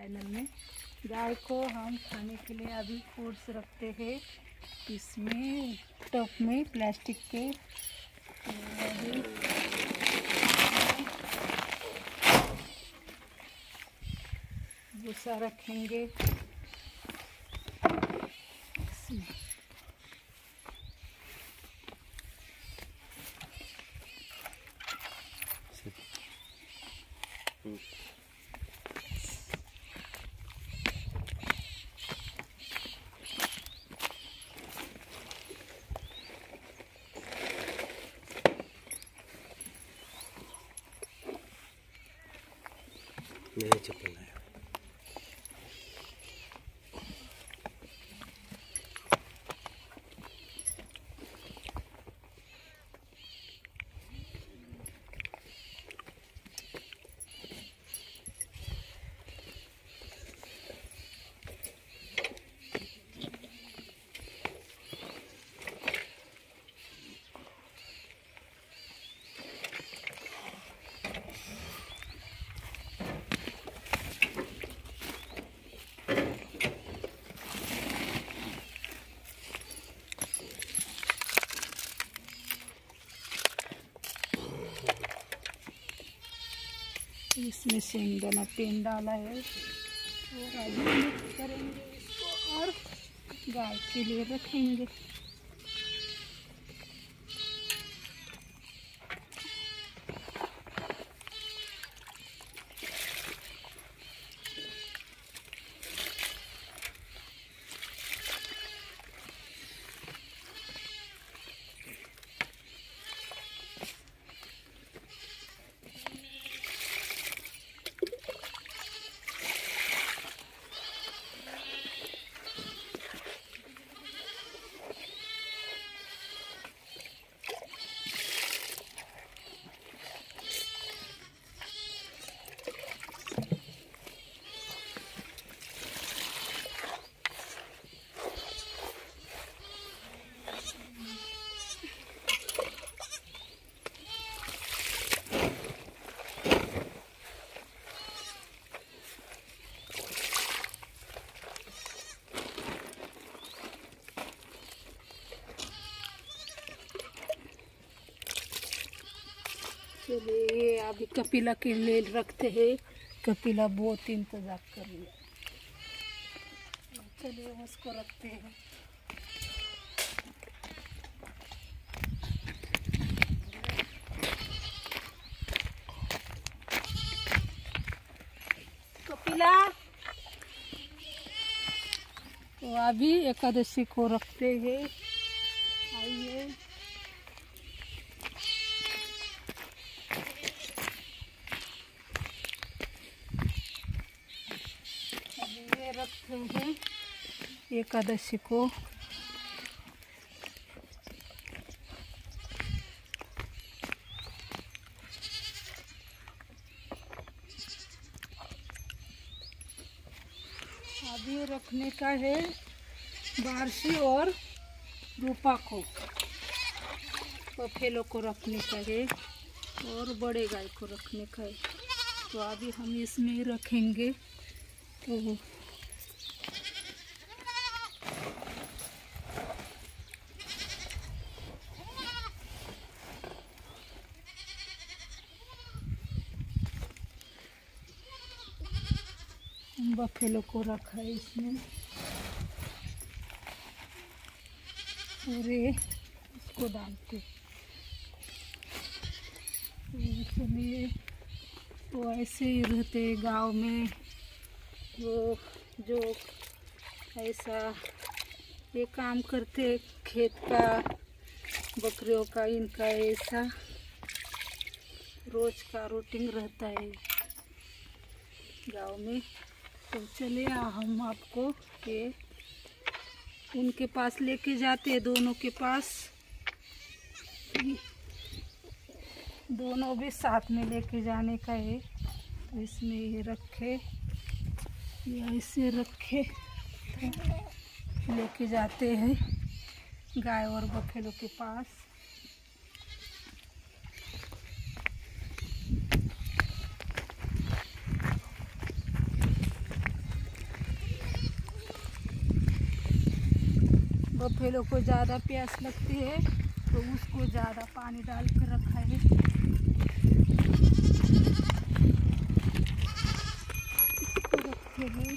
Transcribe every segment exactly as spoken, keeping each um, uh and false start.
Channel में। गाय को हम खाने के लिए अभी फूड्स रखते हैं इसमें टब में प्लास्टिक के। अभी भूसा रखेंगे इसमें। मेरा चप्पल है। इसमें शेंगदाना पेन डाला है और अभी मिक्स करेंगे इसको और गाय के लिए रखेंगे। चलिए अभी कपिला के लिए रखते हैं। कपिला बहुत इंतजार कर रही है। चलिए उसको रखते हैं। कपिला तो अभी एकादशी को रखते हैं। आइए रखते हैं एकादशी को। अभी रखने का है बारसी और रूपा को, बफेलो को रखने का है और बड़े गाय को रखने का है। तो अभी हम इसमें रखेंगे। तो बफेलो को रखा है इसमें और ये इसको डालते। चलिए तो ऐसे ही रहते गांव में। वो जो ऐसा ये काम करते खेत का, बकरियों का, इनका ऐसा रोज का रूटीन रहता है गांव में। तो चलिए हम आपको ये उनके पास लेके जाते हैं, दोनों के पास। दोनों भी साथ में लेके जाने का है। तो इसमें ये रखे या ऐसे रखे तो लेके जाते हैं गाय और बफेलो के पास। बफेलो को ज़्यादा प्यास लगती है तो उसको ज़्यादा पानी डाल कर रखा है। रखे हैं।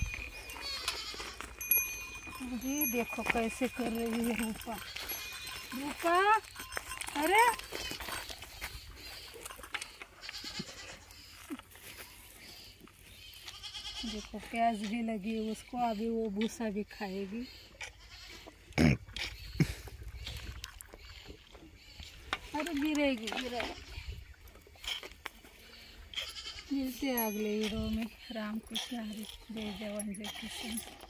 अभी देखो कैसे कर रही है रूपा। रूपा अरे देखो प्याज भी लगी है उसको, अभी वो भूसा भी खाएगी। अरे गिरेगी गिरेगी। मिलते अगले हीरो में। राम कृष्ण हरी, जय जवान जय किसान।